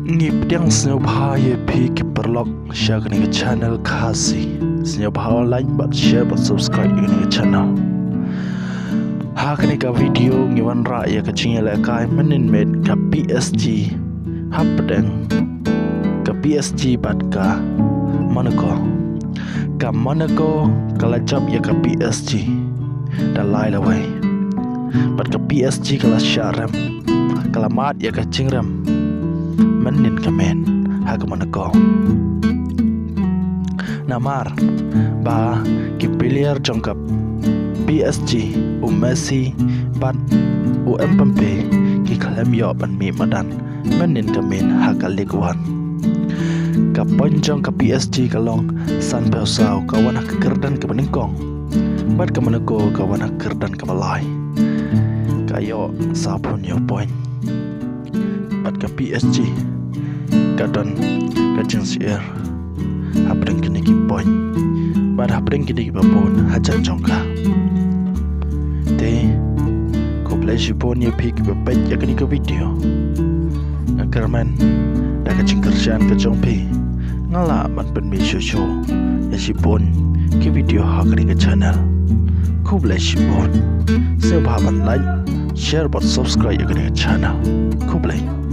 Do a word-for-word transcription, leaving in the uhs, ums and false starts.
Ngip yang senyum bahaya pi KIBA share ke channel kasih senyum bahaya like but share but subscribe ke channel. Haka ni ka video ngiwan raya ka cingela kai menin med ka P S G hapdeng ka P S G bat ka MANACO ka MANACO kala jab ya ka P S G da lai lawai bat ka P S G kala sharem kala mat ya ka cingrem menin kamen haka MANACO NAMAR ba ki player jongkap P S G u MESSI bat u MPAPPE ki kalem yo ban mi madan menin kamen haka liguan ka ponjong ka P S G kalong san pesau kawan hak kerdan ke benengkong bat ka MANACO kawan hak kerdan ke balai kayo sabun yo point bat ka P S G kadon kajeng sier hapdeng kini ki point bat hapdeng kini ki babon hajan jongka te KHUBLEI SHIBUN ya pik bepet ya kini ke video ngakerman da kajeng KYRSHAN ke jongpi ngala ban pen mi shosho ya SHIBUN ki video ha kini ke channel KHUBLEI SHIBUN sebab ban like share but subscribe ya kini ke channel KHUBLEI